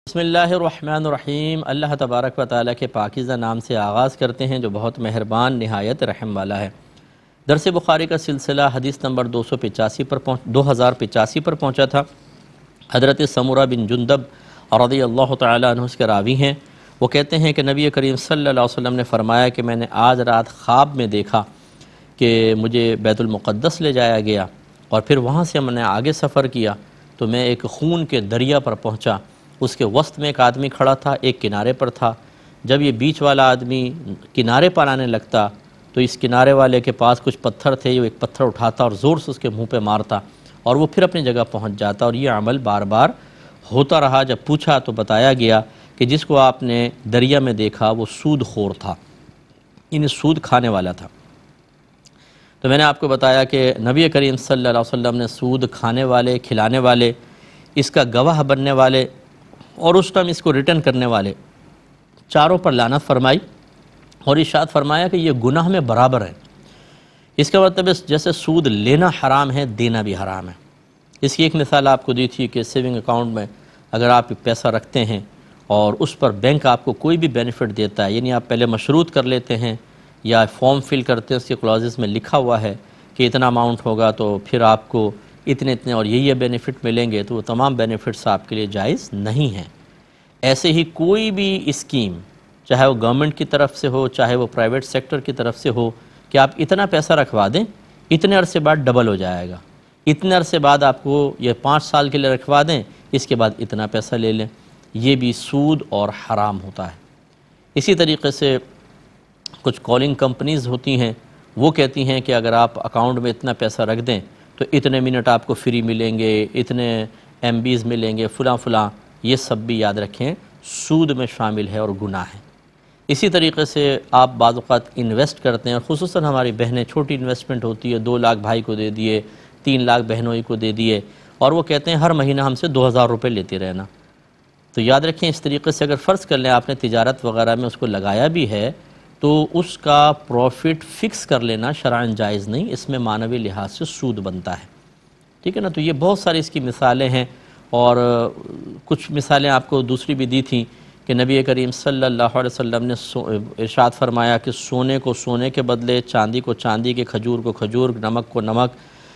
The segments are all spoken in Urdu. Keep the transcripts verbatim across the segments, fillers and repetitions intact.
بسم اللہ الرحمن الرحیم۔ اللہ تبارک و تعالیٰ کے پاکیزہ نام سے آغاز کرتے ہیں جو بہت مہربان نہایت رحم والا ہے۔ درس بخاری کا سلسلہ حدیث نمبر دو سو پچاسی پر پہنچ دو ہزار پچاسی پر پہنچا تھا۔ حضرت سمورہ بن جندب رضی اللہ تعالیٰ عنہ اس کے راوی ہیں۔ وہ کہتے ہیں کہ نبی کریم صلی اللہ علیہ وسلم نے فرمایا کہ میں نے آج رات خواب میں دیکھا کہ مجھے بیت المقدس لے جایا گیا، اور پھر وہاں سے میں نے آگے سفر کیا تو میں ایک خون کے دریا پر پہنچا۔ اس کے وسط میں ایک آدمی کھڑا تھا، ایک کنارے پر تھا۔ جب یہ بیچ والا آدمی کنارے پر آنے لگتا تو اس کنارے والے کے پاس کچھ پتھر تھے، وہ ایک پتھر اٹھاتا اور زور سے اس کے منہ پہ مارتا، اور وہ پھر اپنی جگہ پہنچ جاتا، اور یہ عمل بار بار ہوتا رہا۔ جب پوچھا تو بتایا گیا کہ جس کو آپ نے دریا میں دیکھا وہ سود خور تھا، انہیں سود کھانے والا تھا۔ تو میں نے آپ کو بتایا کہ نبی کریم صلی اللہ علیہ وسلم نے سود کھانے والے، کھلانے والے، اس کا گواہ بننے والے اور اس ٹائم اس کو ریٹرن کرنے والے چاروں پر لعنت فرمائی، اور ارشاد فرمایا کہ یہ گناہ میں برابر ہے۔ اس کا مطلب جیسے سود لینا حرام ہے، دینا بھی حرام ہے۔ اس کی ایک مثال آپ کو دی تھی کہ سیونگ اکاؤنٹ میں اگر آپ پیسہ رکھتے ہیں اور اس پر بینک آپ کو کوئی بھی بینیفٹ دیتا ہے، یعنی آپ پہلے مشروط کر لیتے ہیں یا فارم فل کرتے ہیں، اس کے کلازز میں لکھا ہوا ہے کہ اتنا اماؤنٹ ہوگا تو پھر آپ کو اتنے اتنے اور یہ یہ بینیفٹ ملیں گے، تو وہ تمام بینیفٹس آپ کے لیے جائز نہیں ہیں۔ ایسے ہی کوئی بھی اسکیم، چاہے وہ گورنمنٹ کی طرف سے ہو، چاہے وہ پرائیویٹ سیکٹر کی طرف سے ہو، کہ آپ اتنا پیسہ رکھوا دیں، اتنے عرصے بعد ڈبل ہو جائے گا، اتنے عرصے بعد آپ کو یہ پانچ سال کے لیے رکھوا دیں، اس کے بعد اتنا پیسہ لے لیں، یہ بھی سود اور حرام ہوتا ہے۔ اسی طریقے سے کچھ کالنگ کمپنیز ہوتی ہیں، وہ کہتی ہیں کہ اگر آپ اکاؤنٹ میں اتنا پیسہ رکھ دیں تو اتنے منٹ آپ کو فری ملیں گے، اتنے ایم بیز ملیں گے، فلاں فلاں۔ یہ سب بھی یاد رکھیں سود میں شامل ہے اور گناہ ہے۔ اسی طریقے سے آپ بعض اوقات انویسٹ کرتے ہیں، خصوصاً ہماری بہنیں، چھوٹی انویسٹمنٹ ہوتی ہے، دو لاکھ بھائی کو دے دیے، تین لاکھ بہنوں کو دے دیے، اور وہ کہتے ہیں ہر مہینہ ہم سے دو ہزار روپے لیتے رہنا۔ تو یاد رکھیں اس طریقے سے اگر فرض کر لیں آپ نے تجارت وغیرہ میں اس کو لگایا بھی ہے تو اس کا پروفٹ فکس کر لینا شرعاً جائز نہیں، اس میں معنوی لحاظ سے سود بنتا ہے، ٹھیک ہے نا۔ تو یہ بہت ساری اس کی مثالیں ہیں، اور کچھ مثالیں آپ کو دوسری بھی دی تھیں کہ نبی کریم صلی اللہ علیہ وسلم نے ارشاد فرمایا کہ سونے کو سونے کے بدلے، چاندی کو چاندی کے، کھجور کو کھجور، نمک کو نمک،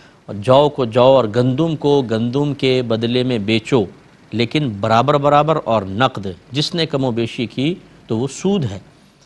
جو کو جو اور گندم کو گندم کے بدلے میں بیچو، لیکن برابر برابر اور نقد، جس نے کم و بیشی کی تو وہ سود ہے۔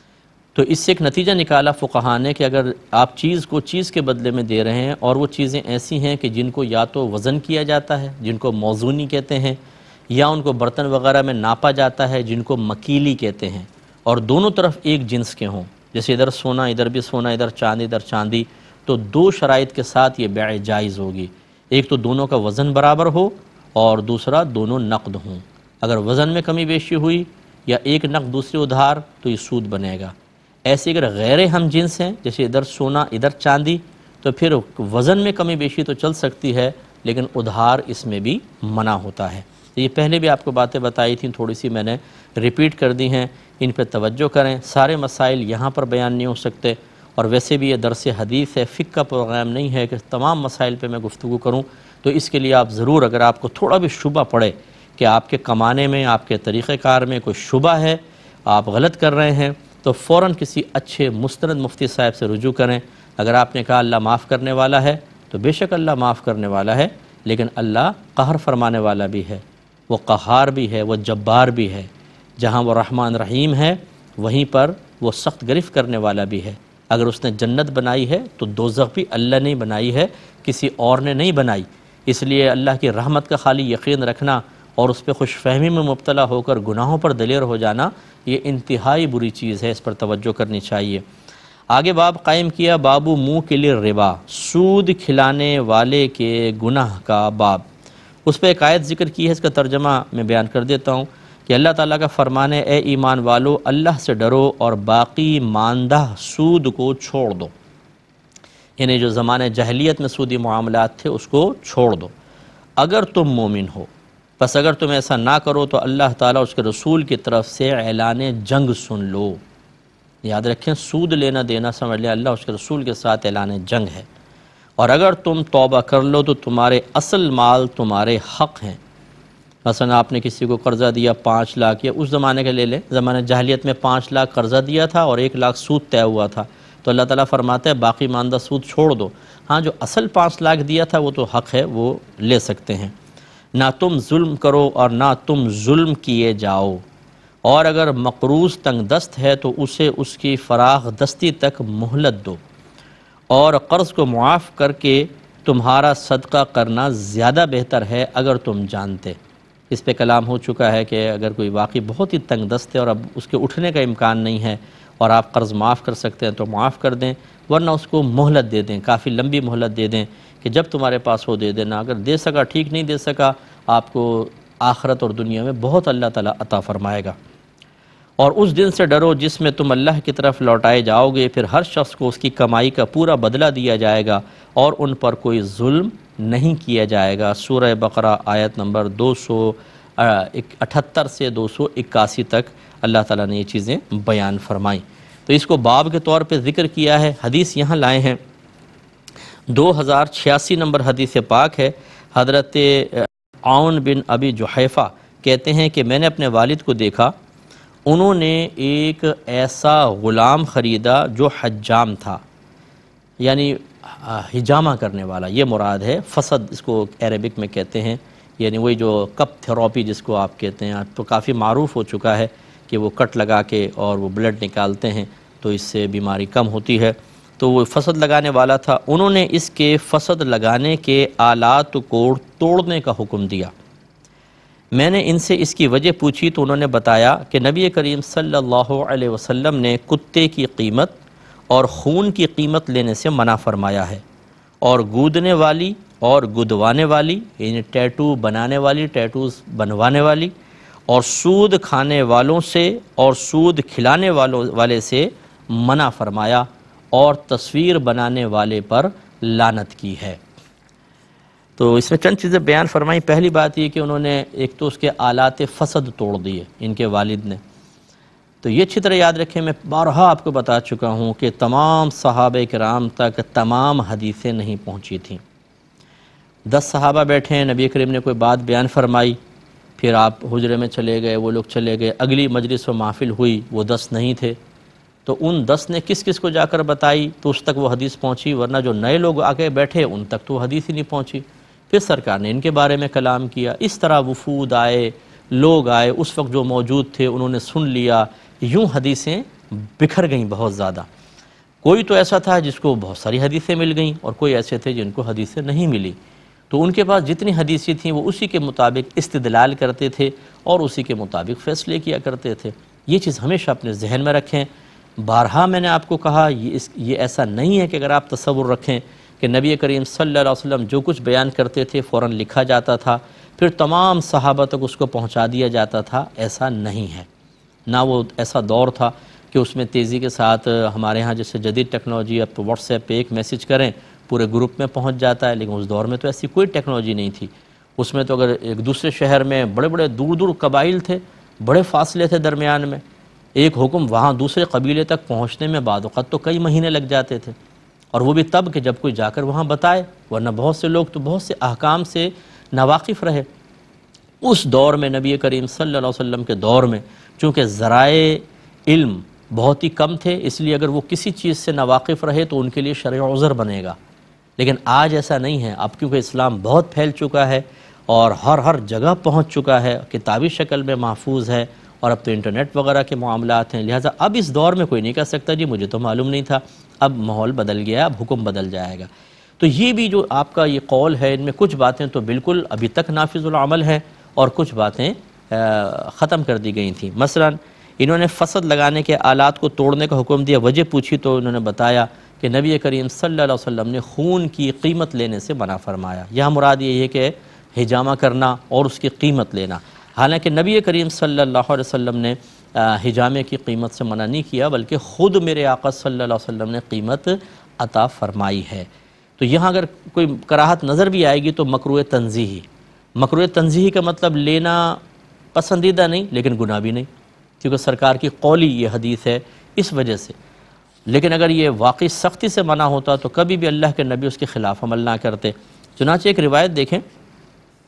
تو اس سے ایک نتیجہ نکالا فقہاء نے کہ اگر آپ چیز کو چیز کے بدلے میں دے رہے ہیں، اور وہ چیزیں ایسی ہیں کہ جن کو یا تو وزن کیا جاتا ہے، جن کو موزونی کہتے ہیں، یا ان کو برتن وغیرہ میں ناپا جاتا ہے، جن کو مکیلی کہتے ہیں، اور دونوں طرف ایک جنس کے ہوں، جیسے ادھر سونا ادھر بھی سونا، ادھر چاندی ادھر چاندی، تو دو شرائط کے ساتھ یہ بیع جائز ہوگی۔ ایک تو دونوں کا وزن برابر ہو، اور دوسرا دونوں نقد ہوں۔ اگر وزن میں کمی بیشی ہوئی یا ایک نقد دوسرے ادھار تو یہ سود بنے گا۔ ایسے اگر غیر ہم جنس ہیں، جیسے ادھر سونا ادھر چاندی، تو پھر وزن میں کمی بیشی تو چل سکتی ہے، لیکن ادھار اس میں بھی منع ہوتا ہے۔ یہ پہلے بھی آپ کو باتیں بتائی تھیں، تھوڑی سی میں نے ریپیٹ کر دی ہیں، ان پہ توجہ کریں۔ سارے مسائل یہاں پر بیان نہیں ہو سکتے، اور ویسے بھی یہ درس حدیث ہے، فقہ کا پروگرام نہیں ہے کہ تمام مسائل پہ میں گفتگو کروں۔ تو اس کے لیے آپ ضرور، اگر آپ کو تھوڑا بھی شبہ پڑے کہ آپ کے کمانے میں، آپ کے طریقہ کار میں کوئی شبہ ہے، آپ غلط کر رہے ہیں، تو فوراً کسی اچھے مستند مفتی صاحب سے رجوع کریں۔ اگر آپ نے کہا اللہ معاف کرنے والا ہے، تو بے شک اللہ معاف کرنے والا ہے، لیکن اللہ قہر فرمانے والا بھی ہے، وہ قہار بھی ہے، وہ جبار بھی ہے۔ جہاں وہ رحمان رحیم ہے، وہیں پر وہ سخت گرفت کرنے والا بھی ہے۔ اگر اس نے جنت بنائی ہے تو دوزخ بھی اللہ نے بنائی ہے، کسی اور نے نہیں بنائی۔ اس لیے اللہ کی رحمت کا خالی یقین رکھنا اور اس پہ خوش فہمی میں مبتلا ہو کر گناہوں پر دلیر ہو جانا، یہ انتہائی بری چیز ہے، اس پر توجہ کرنی چاہیے۔ آگے باب قائم کیا، بابو منہ کے لیے ربا، سود کھلانے والے کے گناہ کا باب۔ اس پہ ایک آیت ذکر کی ہے، اس کا ترجمہ میں بیان کر دیتا ہوں کہ اللہ تعالیٰ کا فرمان ہے، اے ایمان والو اللہ سے ڈرو اور باقی ماندہ سود کو چھوڑ دو، یعنی جو زمانے جاہلیت میں سودی معاملات تھے اس کو چھوڑ دو اگر تم مومن ہو۔ بس اگر تم ایسا نہ کرو تو اللہ تعالیٰ اس کے رسول کی طرف سے اعلان جنگ سن لو۔ یاد رکھیں، سود لینا دینا سمجھ لیں اللہ اس کے رسول کے ساتھ اعلان جنگ ہے، اور اگر تم توبہ کر لو تو تمہارے اصل مال تمہارے حق ہیں۔ مثلا آپ نے کسی کو قرضہ دیا پانچ لاکھ یا اس زمانے کے لے لیں، زمانہ جاہلیت میں پانچ لاکھ قرضہ دیا تھا اور ایک لاکھ سود طے ہوا تھا، تو اللہ تعالیٰ فرماتا ہے باقی ماندہ سود چھوڑ دو، ہاں جو اصل پانچ لاکھ دیا تھا وہ تو حق ہے، وہ لے سکتے ہیں۔ نہ تم ظلم کرو اور نہ تم ظلم کیے جاؤ، اور اگر مقروض تنگ دست ہے تو اسے اس کی فراخ دستی تک مہلت دو، اور قرض کو معاف کر کے تمہارا صدقہ کرنا زیادہ بہتر ہے اگر تم جانتے۔ اس پہ کلام ہو چکا ہے کہ اگر کوئی واقعی بہت ہی تنگ دست ہے اور اب اس کے اٹھنے کا امکان نہیں ہے اور آپ قرض معاف کر سکتے ہیں تو معاف کر دیں، ورنہ اس کو مہلت دے دیں، کافی لمبی مہلت دے دیں کہ جب تمہارے پاس ہو دے دینا، اگر دے سکا ٹھیک، نہیں دے سکا آپ کو آخرت اور دنیا میں بہت اللہ تعالیٰ عطا فرمائے گا۔ اور اس دن سے ڈرو جس میں تم اللہ کی طرف لوٹائے جاؤ گے، پھر ہر شخص کو اس کی کمائی کا پورا بدلہ دیا جائے گا اور ان پر کوئی ظلم نہیں کیا جائے گا۔ سورہ بقرہ آیت نمبر دو سو اٹھتر سے دو سو اکاسی تک اللہ تعالیٰ نے یہ چیزیں بیان فرمائیں۔ تو اس کو باب کے طور پہ ذکر کیا ہے۔ حدیث یہاں لائے ہیں، دو ہزار چھیاسی نمبر حدیث پاک ہے۔ حضرت عون بن ابی جحیفہ کہتے ہیں کہ میں نے اپنے والد کو دیکھا، انہوں نے ایک ایسا غلام خریدا جو حجام تھا، یعنی حجامہ کرنے والا، یہ مراد ہے، فسد اس کو عربک میں کہتے ہیں، یعنی وہی جو کپ تھراپی جس کو آپ کہتے ہیں، تو کافی معروف ہو چکا ہے کہ وہ کٹ لگا کے اور وہ بلڈ نکالتے ہیں تو اس سے بیماری کم ہوتی ہے، تو وہ فسد لگانے والا تھا۔ انہوں نے اس کے فسد لگانے کے آلات کو توڑنے کا حکم دیا۔ میں نے ان سے اس کی وجہ پوچھی تو انہوں نے بتایا کہ نبی کریم صلی اللہ علیہ وسلم نے کتے کی قیمت اور خون کی قیمت لینے سے منع فرمایا ہے، اور گودنے والی اور گدوانے والی، یعنی ٹیٹو بنانے والی، ٹیٹوز بنوانے والی، اور سود کھانے والوں سے اور سود کھلانے والوں والے سے منع فرمایا، اور تصویر بنانے والے پر لعنت کی ہے۔ تو اس میں چند چیزیں بیان فرمائیں۔ پہلی بات یہ کہ انہوں نے ایک تو اس کے آلات فسد توڑ دیے ان کے والد نے، تو یہ اچھی طرح یاد رکھیں، میں بارہا آپ کو بتا چکا ہوں کہ تمام صحابہ کرام تک تمام حدیثیں نہیں پہنچی تھیں۔ دس صحابہ بیٹھے ہیں، نبی کریم نے کوئی بات بیان فرمائی، پھر آپ حجرے میں چلے گئے، وہ لوگ چلے گئے، اگلی مجلس و محفل ہوئی، وہ دس نہیں تھے، تو ان دس نے کس کس کو جا کر بتائی تو اس تک وہ حدیث پہنچی، ورنہ جو نئے لوگ آ کے بیٹھے ان تک تو وہ حدیث ہی نہیں پہنچی۔ پھر سرکار نے ان کے بارے میں کلام کیا، اس طرح وفود آئے، لوگ آئے، اس وقت جو موجود تھے انہوں نے سن لیا، یوں حدیثیں بکھر گئیں بہت زیادہ۔ کوئی تو ایسا تھا جس کو بہت ساری حدیثیں مل گئیں، اور کوئی ایسے تھے جن کو حدیثیں نہیں ملی، تو ان کے پاس جتنی حدیثیں تھیں وہ اسی کے مطابق استدلال کرتے تھے اور اسی کے مطابق فیصلے کیا کرتے تھے۔ یہ چیز ہمیشہ اپنے ذہن میں رکھیں۔ بارہا میں نے آپ کو کہا یہ اس یہ ایسا نہیں ہے کہ اگر آپ تصور رکھیں کہ نبی کریم صلی اللہ علیہ وسلم جو کچھ بیان کرتے تھے فوراً لکھا جاتا تھا، پھر تمام صحابہ تک اس کو پہنچا دیا جاتا تھا، ایسا نہیں ہے۔ نہ وہ ایسا دور تھا کہ اس میں تیزی کے ساتھ ہمارے ہاں جیسے جدید ٹیکنالوجی، اب تو واٹس ایپ پہ ایک میسج کریں پورے گروپ میں پہنچ جاتا ہے، لیکن اس دور میں تو ایسی کوئی ٹیکنالوجی نہیں تھی۔ اس میں تو اگر ایک دوسرے شہر میں بڑے بڑے دور دور قبائل تھے، بڑے فاصلے تھے درمیان میں، ایک حکم وہاں دوسرے قبیلے تک پہنچنے میں بعض اوقات تو کئی مہینے لگ جاتے تھے، اور وہ بھی تب کہ جب کوئی جا کر وہاں بتائے، ورنہ بہت سے لوگ تو بہت سے احکام سے ناواقف رہے۔ اس دور میں نبی کریم صلی اللہ علیہ وسلم کے دور میں چونکہ ذرائع علم بہت ہی کم تھے، اس لیے اگر وہ کسی چیز سے ناواقف رہے تو ان کے لیے شرع عذر بنے گا، لیکن آج ایسا نہیں ہے۔ اب کیونکہ اسلام بہت پھیل چکا ہے اور ہر ہر جگہ پہنچ چکا ہے، کتابی شکل میں محفوظ ہے، اور اب تو انٹرنیٹ وغیرہ کے معاملات ہیں، لہٰذا اب اس دور میں کوئی نہیں کہہ سکتا جی مجھے تو معلوم نہیں تھا، اب ماحول بدل گیا، اب حکم بدل جائے گا۔ تو یہ بھی جو آپ کا یہ قول ہے، ان میں کچھ باتیں تو بالکل ابھی تک نافذ العمل ہیں اور کچھ باتیں ختم کر دی گئی تھیں۔ مثلا انہوں نے فسد لگانے کے آلات کو توڑنے کا حکم دیا، وجہ پوچھی تو انہوں نے بتایا کہ نبی کریم صلی اللہ علیہ وسلم نے خون کی قیمت لینے سے منع فرمایا۔ یہاں مراد یہ ہے کہ حجامہ کرنا اور اس کی قیمت لینا، حالانکہ نبی کریم صلی اللہ علیہ وسلم نے حجامے کی قیمت سے منع نہیں کیا، بلکہ خود میرے آقا صلی اللہ علیہ وسلم نے قیمت عطا فرمائی ہے۔ تو یہاں اگر کوئی کراہت نظر بھی آئے گی تو مکروہ تنزیہی، مکروہ تنزیہی کا مطلب لینا پسندیدہ نہیں لیکن گناہ بھی نہیں، کیونکہ سرکار کی قولی یہ حدیث ہے اس وجہ سے۔ لیکن اگر یہ واقعی سختی سے منع ہوتا تو کبھی بھی اللہ کے نبی اس کے خلاف عمل نہ کرتے۔ چنانچہ ایک روایت دیکھیں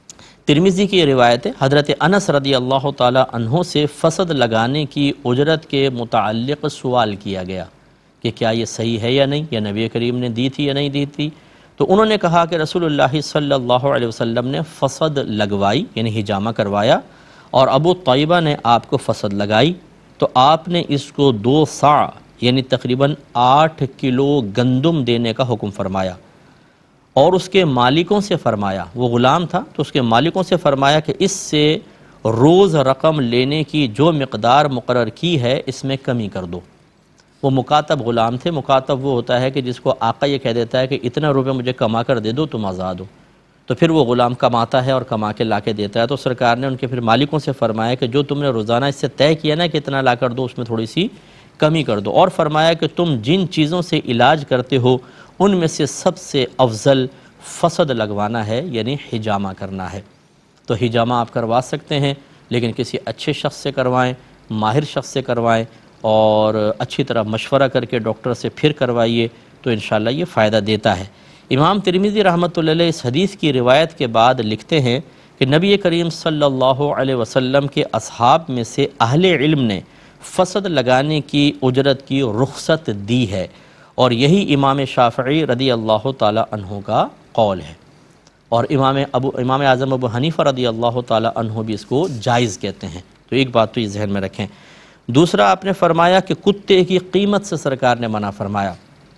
ترمذی کی روایت ہے، حضرت انس رضی اللہ تعالی عنہ سے فسد لگانے کی اجرت کے متعلق سوال کیا گیا کہ کیا یہ صحیح ہے یا نہیں، یا نبی کریم نے دی تھی یا نہیں دی تھی، تو انہوں نے کہا کہ رسول اللہ صلی اللہ علیہ وسلم نے فسد لگوائی یعنی حجامہ کروایا، اور ابو طیبہ نے آپ کو فسد لگائی، تو آپ نے اس کو دو صاع یعنی تقریباً آٹھ کلو گندم دینے کا حکم فرمایا، اور اس کے مالکوں سے فرمایا، وہ غلام تھا تو اس کے مالکوں سے فرمایا کہ اس سے روز رقم لینے کی جو مقدار مقرر کی ہے اس میں کمی کر دو۔ وہ مکاتب غلام تھے، مکاتب وہ ہوتا ہے کہ جس کو آقا یہ کہہ دیتا ہے کہ اتنا روپے مجھے کما کر دے دو تم آزاد ہو، تو پھر وہ غلام کماتا ہے اور کما کے لا کے دیتا ہے، تو سرکار نے ان کے پھر مالکوں سے فرمایا کہ جو تم نے روزانہ اس سے طے کیا نا کہ اتنا لا کر دو، اس میں تھوڑی سی کمی کر دو، اور فرمایا کہ تم جن چیزوں سے علاج کرتے ہو ان میں سے سب سے افضل فسد لگوانا ہے یعنی حجامہ کرنا ہے۔ تو حجامہ آپ کروا سکتے ہیں، لیکن کسی اچھے شخص سے کروائیں، ماہر شخص سے کروائیں، اور اچھی طرح مشورہ کر کے ڈاکٹر سے پھر کروائیے، تو انشاءاللہ یہ فائدہ دیتا ہے۔ امام ترمذی رحمۃ اللہ علیہ اس حدیث کی روایت کے بعد لکھتے ہیں کہ نبی کریم صلی اللہ علیہ وسلم کے اصحاب میں سے اہل علم نے فسد لگانے کی اجرت کی رخصت دی ہے، اور یہی امام شافعی رضی اللہ تعالی عنہ کا قول ہے، اور امام ابو امام اعظم ابو حنیفہ رضی اللہ تعالی عنہ بھی اس کو جائز کہتے ہیں۔ تو ایک بات تو یہ ذہن میں رکھیں۔ دوسرا آپ نے فرمایا کہ کتے کی قیمت سے سرکار نے منع فرمایا۔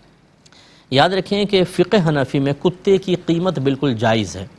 یاد رکھیں کہ فقہ حنفی میں کتے کی قیمت بالکل جائز ہے،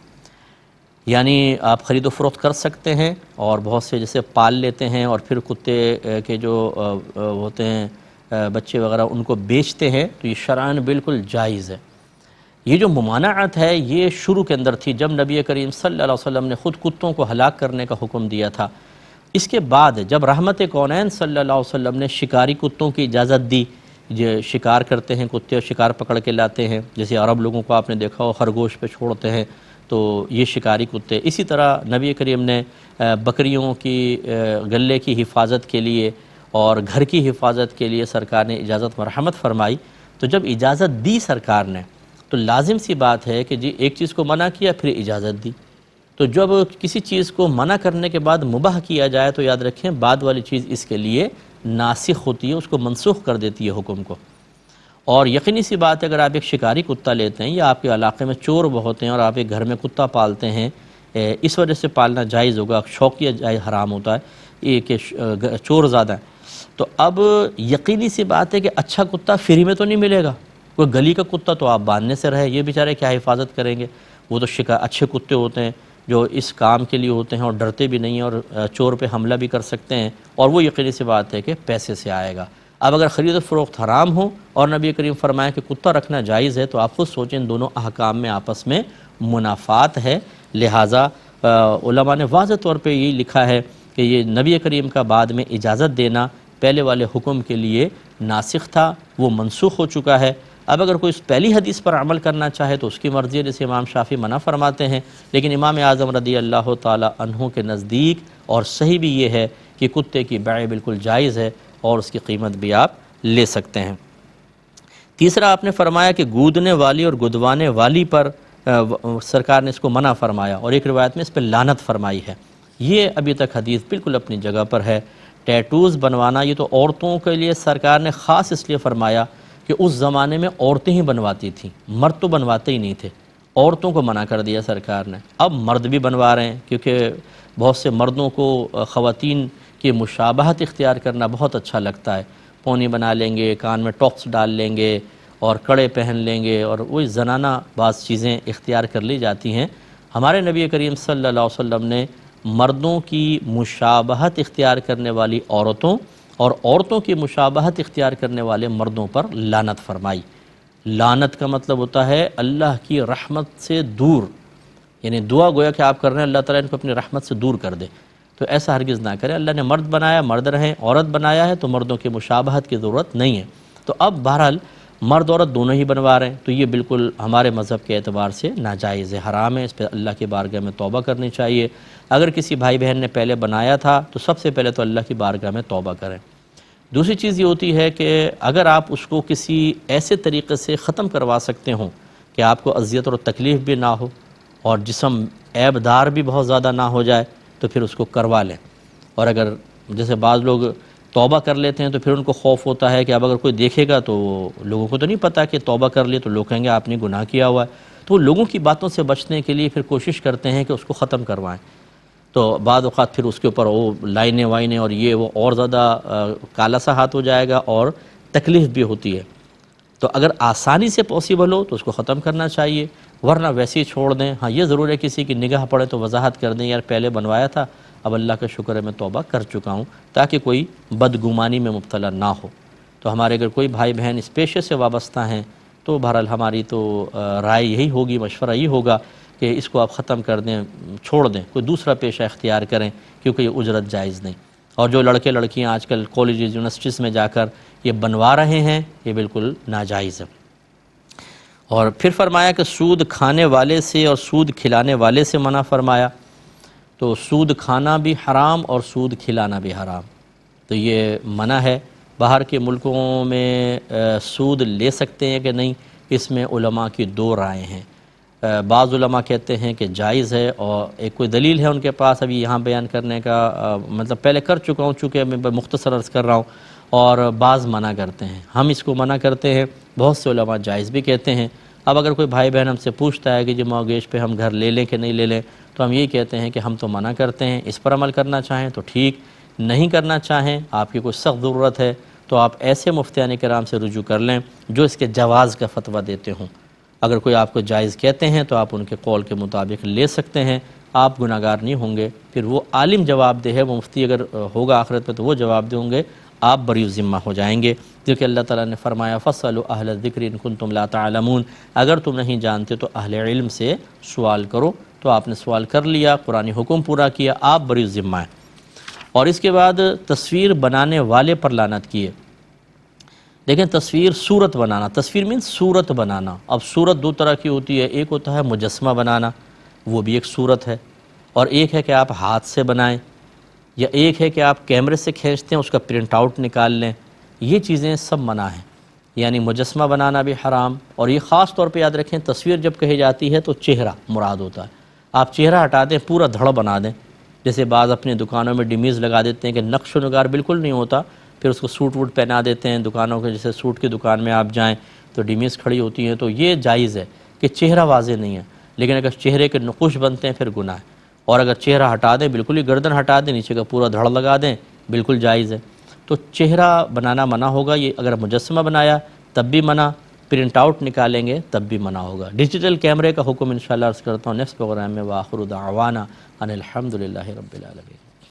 یعنی آپ خرید و فروخت کر سکتے ہیں، اور بہت سے جیسے پال لیتے ہیں اور پھر کتے کے جو ہوتے ہیں بچے وغیرہ ان کو بیچتے ہیں، تو یہ شرعاً بالکل جائز ہے۔ یہ جو ممانعت ہے یہ شروع کے اندر تھی جب نبی کریم صلی اللہ علیہ وسلم نے خود کتوں کو ہلاک کرنے کا حکم دیا تھا۔ اس کے بعد جب رحمت کونین صلی اللہ علیہ وسلم نے شکاری کتوں کی اجازت دی، جو شکار کرتے ہیں کتے اور شکار پکڑ کے لاتے ہیں، جیسے عرب لوگوں کو آپ نے دیکھا ہو خرگوش پہ چھوڑتے ہیں، تو یہ شکاری کتے، اسی طرح نبی کریم نے بکریوں کی گلے کی حفاظت کے لیے اور گھر کی حفاظت کے لیے سرکار نے اجازت مرحمت فرمائی۔ تو جب اجازت دی سرکار نے تو لازم سی بات ہے کہ جی ایک چیز کو منع کیا پھر اجازت دی، تو جب کسی چیز کو منع کرنے کے بعد مباح کیا جائے تو یاد رکھیں بعد والی چیز اس کے لیے ناسخ ہوتی ہے، اس کو منسوخ کر دیتی ہے حکم کو۔ اور یقینی سی بات ہے اگر آپ ایک شکاری کتا لیتے ہیں یا آپ کے علاقے میں چور بہت ہیں اور آپ ایک گھر میں کتا پالتے ہیں، اس وجہ سے پالنا جائز ہوگا، شوقیہ جائز حرام ہوتا ہے یہ کہ چور زیادہ ہیں، تو اب یقینی سی بات ہے کہ اچھا کتا فری میں تو نہیں ملے گا، کوئی گلی کا کتا تو آپ باندھنے سے رہے، یہ بیچارے کیا حفاظت کریں گے، وہ تو شکا اچھے کتے ہوتے ہیں جو اس کام کے لیے ہوتے ہیں اور ڈرتے بھی نہیں ہیں اور چور پہ حملہ بھی کر سکتے ہیں، اور وہ یقینی سی بات ہے کہ پیسے سے آئے گا۔ اب اگر خرید و فروخت حرام ہو اور نبی کریم فرمایا کہ کتا رکھنا جائز ہے، تو آپ خود سوچیں ان دونوں احکام میں آپس میں منافات ہے، لہٰذا علماء نے واضح طور پہ یہی لکھا ہے کہ یہ نبی کریم کا بعد میں اجازت دینا پہلے والے حکم کے لیے ناسخ تھا، وہ منسوخ ہو چکا ہے۔ اب اگر کوئی اس پہلی حدیث پر عمل کرنا چاہے تو اس کی مرضی ہے، جیسے امام شافعی منع فرماتے ہیں، لیکن امام اعظم رضی اللہ تعالی عنہ کے نزدیک اور صحیح بھی یہ ہے کہ کتے کی بیع بالکل جائز ہے اور اس کی قیمت بھی آپ لے سکتے ہیں۔ تیسرا آپ نے فرمایا کہ گودنے والی اور گدوانے والی پر سرکار نے اس کو منع فرمایا، اور ایک روایت میں اس پہ لعنت فرمائی ہے۔ یہ ابھی تک حدیث بالکل اپنی جگہ پر ہے۔ ٹیٹوز بنوانا یہ تو عورتوں کے لیے سرکار نے خاص اس لیے فرمایا کہ اس زمانے میں عورتیں ہی بنواتی تھیں، مرد تو بنواتے ہی نہیں تھے، عورتوں کو منع کر دیا سرکار نے۔ اب مرد بھی بنوا رہے ہیں کیونکہ بہت سے مردوں کو خواتین کی مشابہت اختیار کرنا بہت اچھا لگتا ہے، پونی بنا لیں گے، کان میں ٹاکس ڈال لیں گے اور کڑے پہن لیں گے، اور وہی زنانہ بعض چیزیں اختیار کر لی جاتی ہیں۔ ہمارے نبی کریم صلی اللہ علیہ وسلم نے مردوں کی مشابہت اختیار کرنے والی عورتوں اور عورتوں کی مشابہت اختیار کرنے والے مردوں پر لعنت فرمائی۔ لعنت کا مطلب ہوتا ہے اللہ کی رحمت سے دور، یعنی دعا گویا کہ آپ کر رہے ہیں اللہ تعالیٰ ان کو اپنی رحمت سے دور کر دے، تو ایسا ہرگز نہ کریں۔ اللہ نے مرد بنایا مرد رہیں، عورت بنایا ہے تو مردوں کی مشابہت کی ضرورت نہیں ہے۔ تو اب بہرحال مرد عورت دونوں ہی بنوا رہے ہیں، تو یہ بالکل ہمارے مذہب کے اعتبار سے ناجائز ہے، حرام ہے، اس پہ اللہ کی بارگاہ میں توبہ کرنی چاہیے۔ اگر کسی بھائی بہن نے پہلے بنایا تھا تو سب سے پہلے تو اللہ کی بارگاہ میں توبہ کریں۔ دوسری چیز یہ ہوتی ہے کہ اگر آپ اس کو کسی ایسے طریقے سے ختم کروا سکتے ہوں کہ آپ کو اذیت اور تکلیف بھی نہ ہو اور جسم عیب دار بھی بہت زیادہ نہ ہو جائے تو پھر اس کو کروا لیں۔ اور اگر جیسے بعض لوگ توبہ کر لیتے ہیں تو پھر ان کو خوف ہوتا ہے کہ اب اگر کوئی دیکھے گا تو لوگوں کو تو نہیں پتہ کہ توبہ کر لیے تو لوگ کہیں گے آپ نے گناہ کیا ہوا ہے، تو وہ لوگوں کی باتوں سے بچنے کے لیے پھر کوشش کرتے ہیں کہ اس کو ختم کروائیں۔ تو بعض اوقات پھر اس کے اوپر وہ لائنیں وائنیں اور یہ وہ اور زیادہ کالا سا ہاتھ ہو جائے گا اور تکلیف بھی ہوتی ہے۔ تو اگر آسانی سے پاسبل ہو تو اس کو ختم کرنا چاہیے، ورنہ ویسے ہی چھوڑ دیں۔ ہاں یہ ضرور ہے کسی کی نگاہ پڑے تو وضاحت کر دیں، یار پہلے بنوایا تھا اب اللہ کا شکر ہے میں توبہ کر چکا ہوں، تاکہ کوئی بدگمانی میں مبتلا نہ ہو۔ تو ہمارے اگر کوئی بھائی بہن اس پیشے سے وابستہ ہیں تو بہرحال ہماری تو رائے یہی ہوگی، مشورہ یہی ہوگا کہ اس کو آپ ختم کر دیں، چھوڑ دیں، کوئی دوسرا پیشہ اختیار کریں، کیونکہ یہ اجرت جائز نہیں۔ اور جو لڑکے لڑکیاں آج کل کالجز یونیورسٹیز میں جا کر یہ بنوا رہے ہیں یہ بالکل ناجائز ہے۔ اور پھر فرمایا کہ سود کھانے والے سے اور سود کھلانے والے سے منع فرمایا، تو سود کھانا بھی حرام اور سود کھلانا بھی حرام، تو یہ منع ہے۔ باہر کے ملکوں میں سود لے سکتے ہیں کہ نہیں، اس میں علماء کی دو رائے ہیں۔ بعض علماء کہتے ہیں کہ جائز ہے، اور ایک کوئی دلیل ہے ان کے پاس ابھی یہاں بیان کرنے کا مطلب پہلے کر چکا ہوں چونکہ میں مختصر عرض کر رہا ہوں، اور بعض منع کرتے ہیں۔ ہم اس کو منع کرتے ہیں، بہت سے علماء جائز بھی کہتے ہیں۔ اب اگر کوئی بھائی بہن ہم سے پوچھتا ہے کہ جو مورگیج پہ ہم گھر لے لیں کہ نہیں لے لیں، تو ہم یہی کہتے ہیں کہ ہم تو منع کرتے ہیں۔ اس پر عمل کرنا چاہیں تو ٹھیک، نہیں کرنا چاہیں، آپ کی کوئی سخت ضرورت ہے تو آپ ایسے مفتیان کرام سے رجوع کر لیں جو اس کے جواز کا فتویٰ دیتے ہوں۔ اگر کوئی آپ کو جائز کہتے ہیں تو آپ ان کے قول کے مطابق لے سکتے ہیں، آپ گناہ گار نہیں ہوں گے۔ پھر وہ عالم جواب دہ ہے، وہ مفتی اگر ہوگا آخرت میں تو وہ جواب دیں گے، آپ بری ذمہ ہو جائیں گے، کیونکہ اللہ تعالیٰ نے فرمایا فَاسْأَلُوا أَهْلَ الذِّكْرِ إِن كُنتُمْ لَا تَعْلَمُونَ، اگر تم نہیں جانتے تو اہل علم سے سوال کرو۔ تو آپ نے سوال کر لیا، قرآنی حکم پورا کیا، آپ بری ذمہ ہیں۔ اور اس کے بعد تصویر بنانے والے پر لعنت کیے۔ دیکھیں تصویر صورت بنانا، تصویر مین صورت بنانا۔ اب صورت دو طرح کی ہوتی ہے، ایک ہوتا ہے مجسمہ بنانا، وہ بھی ایک صورت ہے، اور ایک ہے کہ آپ ہاتھ سے بنائیں، یا ایک ہے کہ آپ کیمرے سے کھینچتے ہیں اس کا پرنٹ آؤٹ نکال لیں۔ یہ چیزیں سب منع ہیں، یعنی مجسمہ بنانا بھی حرام۔ اور یہ خاص طور پہ یاد رکھیں تصویر جب کہی جاتی ہے تو چہرہ مراد ہوتا ہے۔ آپ چہرہ ہٹا دیں، پورا دھڑ بنا دیں، جیسے بعض اپنی دکانوں میں ڈیمیز لگا دیتے ہیں کہ نقش و نگار بالکل نہیں ہوتا، پھر اس کو سوٹ ووٹ پہنا دیتے ہیں دکانوں کے، جیسے سوٹ کی دکان میں آپ جائیں تو ڈیمیز کھڑی ہوتی ہیں، تو یہ جائز ہے کہ چہرہ واضح نہیں ہے، لیکن اگر چہرے کے نقوش بنتے ہیں پھر گناہ ہے۔ اور اگر چہرہ ہٹا دیں، بالکل ہی گردن ہٹا دیں، نیچے کا پورا دھڑ لگا دیں، بالکل جائز ہے۔ تو چہرہ بنانا منع ہوگا، یہ اگر مجسمہ بنایا تب بھی منع، پرنٹ آؤٹ نکالیں گے تب بھی منع ہوگا۔ ڈیجیٹل کیمرے کا حکم انشاءاللہ عرض کرتا ہوں نیکسٹ پروگرام میں۔ وآخر دعوانا ان الحمدللہ رب العالمین۔